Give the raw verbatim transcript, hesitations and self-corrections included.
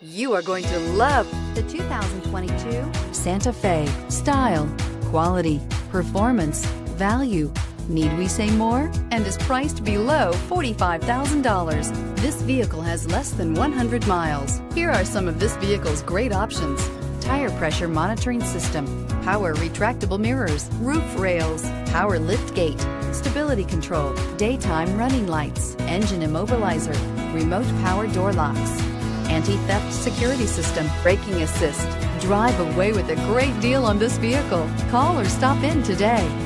You are going to love the two thousand twenty-two Santa Fe. Style, quality, performance, value. Need we say more? And is priced below forty-five thousand dollars. This vehicle has less than one hundred miles. Here are some of this vehicle's great options: tire pressure monitoring system, power retractable mirrors, roof rails, power lift gate, stability control, daytime running lights, engine immobilizer, remote power door locks, anti-theft security system, braking assist. Drive away with a great deal on this vehicle. Call or stop in today.